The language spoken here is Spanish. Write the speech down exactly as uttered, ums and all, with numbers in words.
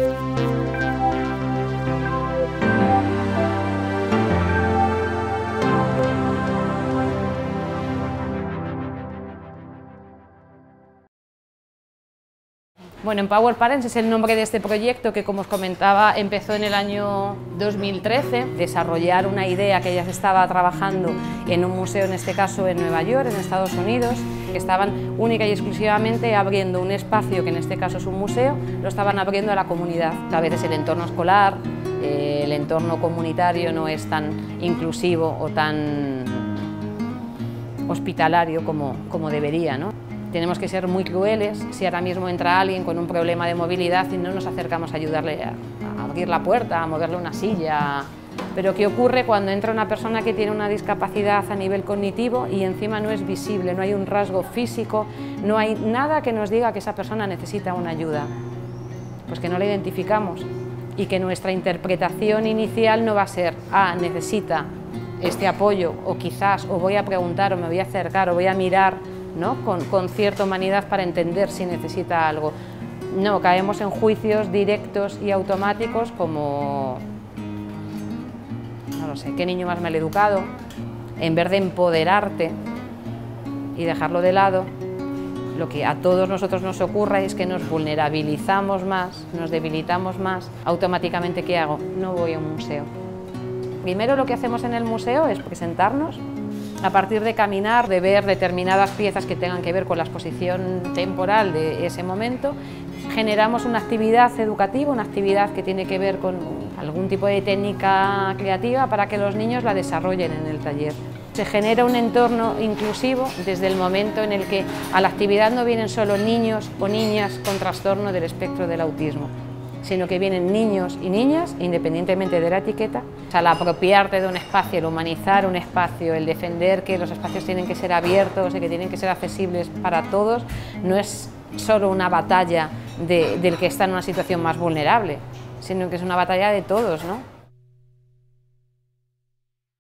Bueno, Empower Parents es el nombre de este proyecto que, como os comentaba, empezó en el año dos mil trece, desarrollar una idea que ya se estaba trabajando en un museo, en este caso en Nueva York, en Estados Unidos, que estaban única y exclusivamente abriendo un espacio, que en este caso es un museo, lo estaban abriendo a la comunidad. A veces el entorno escolar, eh, el entorno comunitario no es tan inclusivo o tan hospitalario como, como debería, ¿no? Tenemos que ser muy crueles si ahora mismo entra alguien con un problema de movilidad y no nos acercamos a ayudarle a, a abrir la puerta, a moverle una silla. Pero ¿qué ocurre cuando entra una persona que tiene una discapacidad a nivel cognitivo y encima no es visible, no hay un rasgo físico, no hay nada que nos diga que esa persona necesita una ayuda? Pues que no la identificamos y que nuestra interpretación inicial no va a ser, ah, necesita este apoyo, o quizás, o voy a preguntar, o me voy a acercar, o voy a mirar, ¿no? con, con cierta humanidad para entender si necesita algo. No, caemos en juicios directos y automáticos como, no lo sé, qué niño más maleducado, en vez de empoderarte y dejarlo de lado. Lo que a todos nosotros nos ocurre es que nos vulnerabilizamos más, nos debilitamos más. Automáticamente, ¿qué hago? No voy a un museo. Primero lo que hacemos en el museo es presentarnos. A partir de caminar, de ver determinadas piezas que tengan que ver con la exposición temporal de ese momento, generamos una actividad educativa, una actividad que tiene que ver con algún tipo de técnica creativa para que los niños la desarrollen en el taller. Se genera un entorno inclusivo desde el momento en el que a la actividad no vienen solo niños o niñas con trastorno del espectro del autismo, sino que vienen niños y niñas, independientemente de la etiqueta. O sea, el apropiarte de un espacio, el humanizar un espacio, el defender que los espacios tienen que ser abiertos y que tienen que ser accesibles para todos, no es solo una batalla de, del que está en una situación más vulnerable, sino que es una batalla de todos, ¿no?